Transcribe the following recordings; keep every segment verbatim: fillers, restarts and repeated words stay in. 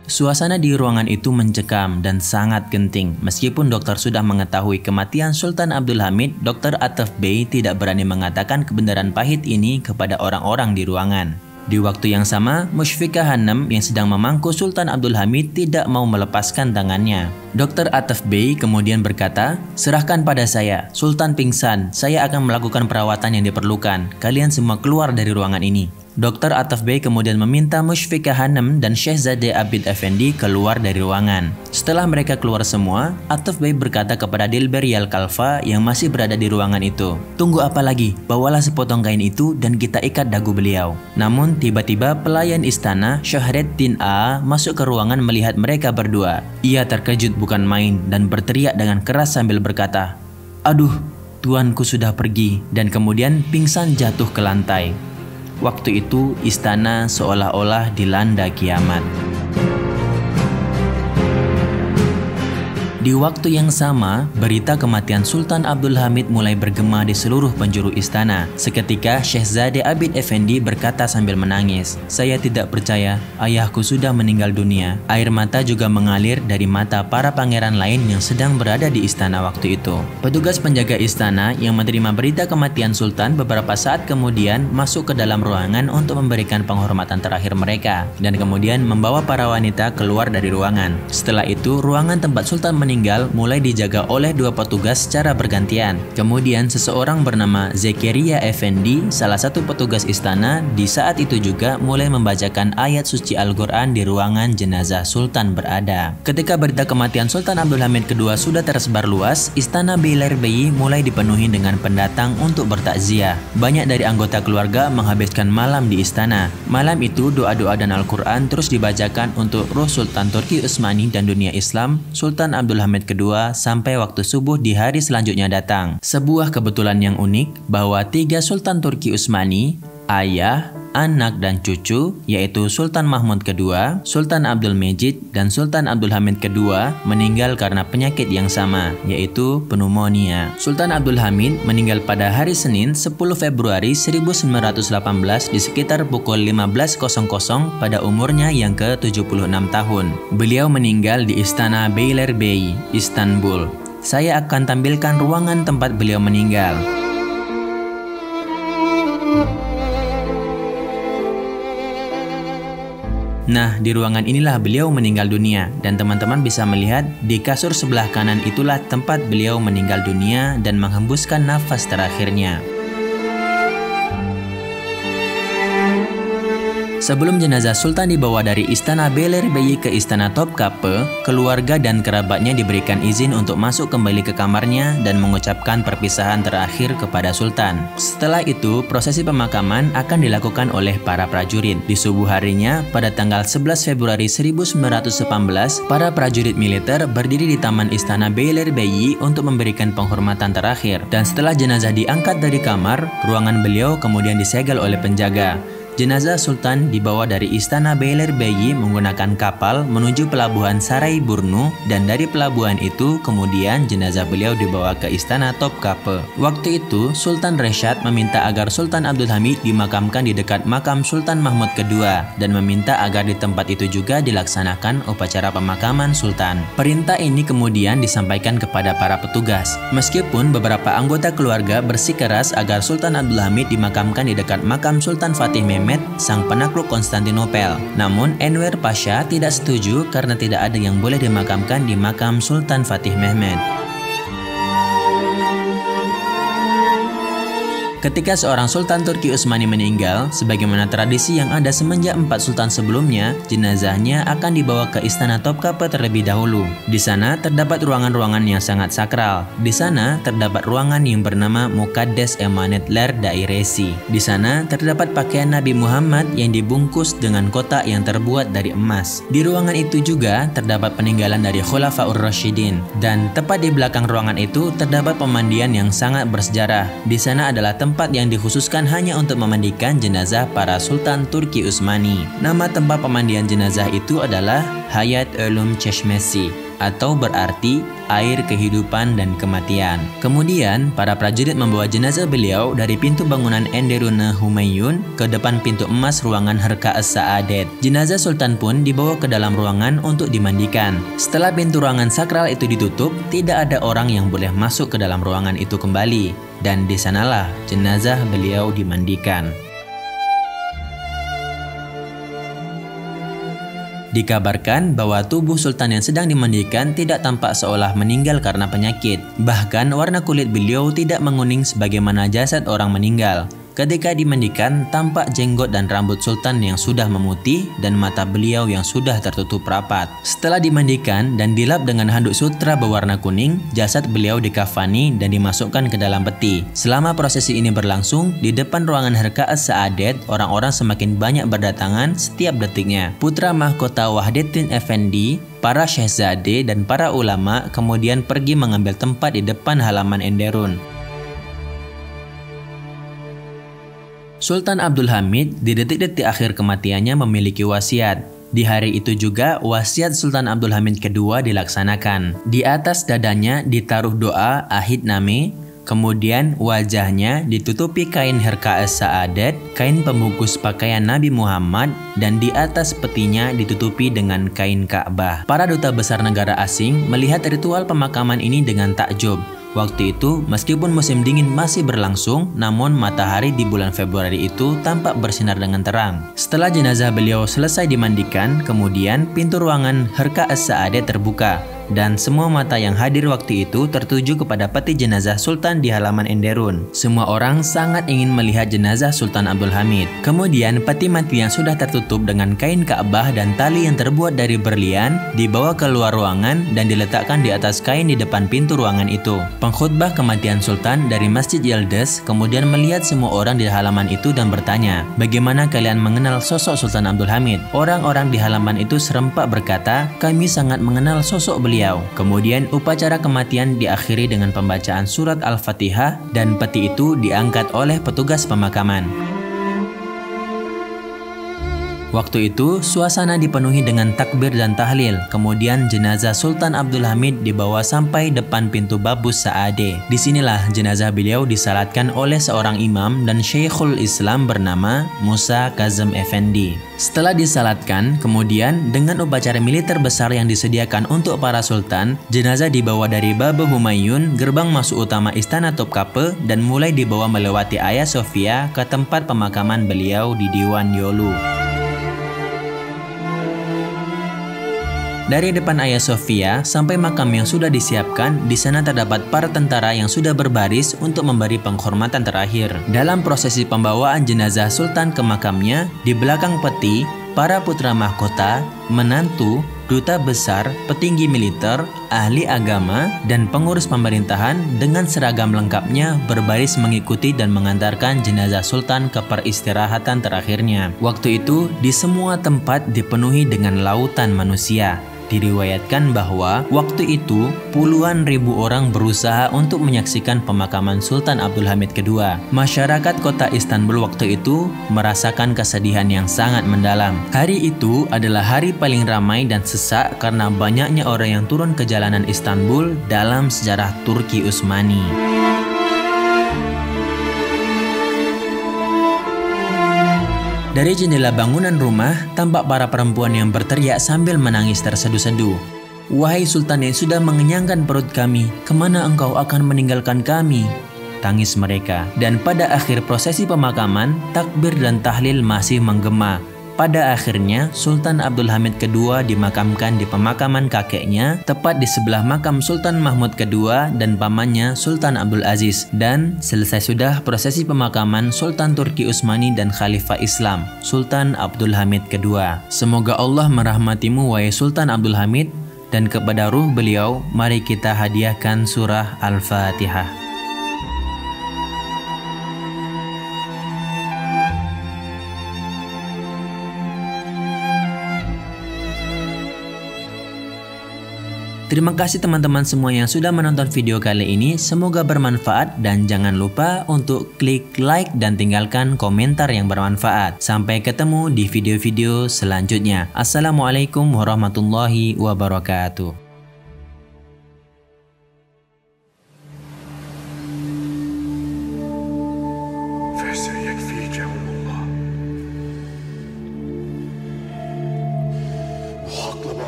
Suasana di ruangan itu mencekam dan sangat genting. Meskipun dokter sudah mengetahui kematian Sultan Abdul Hamid, dokter Atef Bey tidak berani mengatakan kebenaran pahit ini kepada orang-orang di ruangan. Di waktu yang sama, Musyfikah Hanum yang sedang memangku Sultan Abdul Hamid tidak mau melepaskan tangannya. dokter Atef Bey kemudian berkata, "Serahkan pada saya, Sultan pingsan, saya akan melakukan perawatan yang diperlukan. Kalian semua keluar dari ruangan ini." dokter Atef Bey kemudian meminta Musyfikah Hanum dan Syekh Abid Effendi keluar dari ruangan. Setelah mereka keluar semua, Atef Bey berkata kepada Dilber Yalkalfa yang masih berada di ruangan itu, "Tunggu apa lagi? Bawalah sepotong kain itu dan kita ikat dagu beliau." Namun tiba-tiba pelayan istana Syahreddin A masuk ke ruangan melihat mereka berdua. Ia terkejut bukan main dan berteriak dengan keras sambil berkata, "Aduh, tuanku sudah pergi," dan kemudian pingsan jatuh ke lantai. Waktu itu istana seolah-olah dilanda kiamat. Di waktu yang sama, berita kematian Sultan Abdul Hamid mulai bergema di seluruh penjuru istana. Seketika Syekh Abid Effendi berkata sambil menangis, "Saya tidak percaya, ayahku sudah meninggal dunia." Air mata juga mengalir dari mata para pangeran lain yang sedang berada di istana waktu itu. Petugas penjaga istana yang menerima berita kematian Sultan beberapa saat kemudian masuk ke dalam ruangan untuk memberikan penghormatan terakhir mereka, dan kemudian membawa para wanita keluar dari ruangan. Setelah itu, ruangan tempat Sultan meninggal meninggal mulai dijaga oleh dua petugas secara bergantian. Kemudian seseorang bernama Zakaria Effendi, salah satu petugas istana, di saat itu juga mulai membacakan ayat suci Al-Quran di ruangan jenazah Sultan berada. Ketika berita kematian Sultan Abdul Hamid kedua sudah tersebar luas, istana Beylerbeyi mulai dipenuhi dengan pendatang untuk bertakziah. Banyak dari anggota keluarga menghabiskan malam di istana. Malam itu doa-doa dan Al-Quran terus dibacakan untuk ruh Sultan Turki Utsmani dan dunia Islam, Sultan Abdul Hamid kedua, sampai waktu subuh di hari selanjutnya datang. Sebuah kebetulan yang unik bahwa tiga Sultan Turki Utsmani, ayah, anak, dan cucu, yaitu Sultan Mahmud kedua, Sultan Abdul Mejid, dan Sultan Abdul Hamid kedua meninggal karena penyakit yang sama, yaitu pneumonia. Sultan Abdul Hamid meninggal pada hari Senin sepuluh Februari seribu sembilan ratus delapan belas di sekitar pukul lima belas pada umurnya yang ke tujuh puluh enam tahun. Beliau meninggal di Istana Beylerbeyi, Istanbul. Saya akan tampilkan ruangan tempat beliau meninggal. Nah, di ruangan inilah beliau meninggal dunia, dan teman-teman bisa melihat di kasur sebelah kanan itulah tempat beliau meninggal dunia dan menghembuskan nafas terakhirnya. Sebelum jenazah Sultan dibawa dari Istana Beylerbeyi ke Istana Topkapi, keluarga dan kerabatnya diberikan izin untuk masuk kembali ke kamarnya dan mengucapkan perpisahan terakhir kepada Sultan. Setelah itu, prosesi pemakaman akan dilakukan oleh para prajurit. Di subuh harinya, pada tanggal sebelas Februari seribu sembilan ratus delapan belas, para prajurit militer berdiri di Taman Istana Beylerbeyi untuk memberikan penghormatan terakhir. Dan setelah jenazah diangkat dari kamar, ruangan beliau kemudian disegel oleh penjaga. Jenazah Sultan dibawa dari Istana Beylerbeyi menggunakan kapal menuju pelabuhan Sarayburnu, dan dari pelabuhan itu kemudian jenazah beliau dibawa ke Istana Topkapi. Waktu itu Sultan Reshad meminta agar Sultan Abdul Hamid dimakamkan di dekat makam Sultan Mahmud kedua dan meminta agar di tempat itu juga dilaksanakan upacara pemakaman Sultan. Perintah ini kemudian disampaikan kepada para petugas. Meskipun beberapa anggota keluarga bersikeras agar Sultan Abdul Hamid dimakamkan di dekat makam Sultan Fatih Mehmed, sang penakluk Konstantinopel. Namun Enver Pasha tidak setuju karena tidak ada yang boleh dimakamkan di makam Sultan Fatih Mehmed. Ketika seorang Sultan Turki Utsmani meninggal, sebagaimana tradisi yang ada semenjak empat sultan sebelumnya, jenazahnya akan dibawa ke Istana Topkapi terlebih dahulu. Di sana terdapat ruangan-ruangan yang sangat sakral. Di sana terdapat ruangan yang bernama Mukaddes Emanetler Dairesi. Di sana terdapat pakaian Nabi Muhammad yang dibungkus dengan kotak yang terbuat dari emas. Di ruangan itu juga terdapat peninggalan dari Khulafaur Rasyidin. Dan tepat di belakang ruangan itu terdapat pemandian yang sangat bersejarah. Di sana adalah tempat tempat yang dikhususkan hanya untuk memandikan jenazah para Sultan Turki Utsmani. Nama tempat pemandian jenazah itu adalah Hayat Ulum Çeşmesi atau berarti air kehidupan dan kematian. Kemudian, para prajurit membawa jenazah beliau dari pintu bangunan Enderun Humayun ke depan pintu emas ruangan Herka As-Sa'adat. Jenazah Sultan pun dibawa ke dalam ruangan untuk dimandikan. Setelah pintu ruangan sakral itu ditutup, tidak ada orang yang boleh masuk ke dalam ruangan itu kembali. Dan di sanalah jenazah beliau dimandikan. Dikabarkan bahwa tubuh Sultan yang sedang dimandikan tidak tampak seolah meninggal karena penyakit. Bahkan warna kulit beliau tidak menguning sebagaimana jasad orang meninggal. Ketika dimandikan, tampak jenggot dan rambut Sultan yang sudah memutih dan mata beliau yang sudah tertutup rapat. Setelah dimandikan dan dilap dengan handuk sutra berwarna kuning, jasad beliau dikafani dan dimasukkan ke dalam peti. Selama prosesi ini berlangsung, di depan ruangan Herka As-Sa'adat, orang-orang semakin banyak berdatangan setiap detiknya. Putra mahkota Wahdatin Effendi, para syehzade dan para ulama kemudian pergi mengambil tempat di depan halaman Enderun. Sultan Abdul Hamid di detik-detik akhir kematiannya memiliki wasiat. Di hari itu juga wasiat Sultan Abdul Hamid kedua dilaksanakan. Di atas dadanya ditaruh doa Ahidname, kemudian wajahnya ditutupi kain Herka As-Sa'adat, kain pembungkus pakaian Nabi Muhammad, dan di atas petinya ditutupi dengan kain Ka'bah. Para duta besar negara asing melihat ritual pemakaman ini dengan takjub. Waktu itu, meskipun musim dingin masih berlangsung, namun matahari di bulan Februari itu tampak bersinar dengan terang. Setelah jenazah beliau selesai dimandikan, kemudian pintu ruangan Herka As-Sa'adat terbuka, dan semua mata yang hadir waktu itu tertuju kepada peti jenazah Sultan di halaman Enderun. Semua orang sangat ingin melihat jenazah Sultan Abdul Hamid. Kemudian peti mati yang sudah tertutup dengan kain Ka'bah dan tali yang terbuat dari berlian dibawa keluar ruangan dan diletakkan di atas kain di depan pintu ruangan itu. Pengkhutbah kematian Sultan dari Masjid Yildiz kemudian melihat semua orang di halaman itu dan bertanya, "Bagaimana kalian mengenal sosok Sultan Abdul Hamid?" Orang-orang di halaman itu serempak berkata, "Kami sangat mengenal sosok beliau." Kemudian upacara kematian diakhiri dengan pembacaan surat Al-Fatihah dan peti itu diangkat oleh petugas pemakaman. Waktu itu, suasana dipenuhi dengan takbir dan tahlil. Kemudian jenazah Sultan Abdul Hamid dibawa sampai depan pintu Babus Sa'ade. Disinilah jenazah beliau disalatkan oleh seorang imam dan Syekhul Islam bernama Musa Kazem Effendi. Setelah disalatkan, kemudian dengan upacara militer besar yang disediakan untuk para sultan, jenazah dibawa dari Babu Humayun, gerbang masuk utama Istana Topkapi, dan mulai dibawa melewati Hagia Sophia ke tempat pemakaman beliau di Diwan Yolu. Dari depan Hagia Sophia sampai makam yang sudah disiapkan, di sana terdapat para tentara yang sudah berbaris untuk memberi penghormatan terakhir. Dalam prosesi pembawaan jenazah Sultan ke makamnya, di belakang peti, para putra mahkota, menantu, duta besar, petinggi militer, ahli agama, dan pengurus pemerintahan dengan seragam lengkapnya berbaris mengikuti dan mengantarkan jenazah Sultan ke peristirahatan terakhirnya. Waktu itu, di semua tempat dipenuhi dengan lautan manusia. Diriwayatkan bahwa waktu itu puluhan ribu orang berusaha untuk menyaksikan pemakaman Sultan Abdul Hamid kedua. Masyarakat kota Istanbul waktu itu merasakan kesedihan yang sangat mendalam. Hari itu adalah hari paling ramai dan sesak karena banyaknya orang yang turun ke jalanan Istanbul dalam sejarah Turki Utsmani. Dari jendela bangunan rumah, tampak para perempuan yang berteriak sambil menangis terseduh-seduh. "Wahai Sultan yang sudah mengenyangkan perut kami, kemana engkau akan meninggalkan kami?" Tangis mereka. Dan pada akhir prosesi pemakaman, takbir dan tahlil masih menggema. Pada akhirnya, Sultan Abdul Hamid kedua dimakamkan di pemakaman kakeknya, tepat di sebelah makam Sultan Mahmud kedua dan pamannya Sultan Abdul Aziz. Dan selesai sudah prosesi pemakaman Sultan Turki Utsmani dan Khalifah Islam, Sultan Abdul Hamid kedua. Semoga Allah merahmatimu wahai Sultan Abdul Hamid, dan kepada ruh beliau, mari kita hadiahkan surah Al-Fatihah. Terima kasih teman-teman semua yang sudah menonton video kali ini, semoga bermanfaat dan jangan lupa untuk klik like dan tinggalkan komentar yang bermanfaat. Sampai ketemu di video-video selanjutnya. Assalamualaikum warahmatullahi wabarakatuh.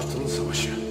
Altının Savaşı.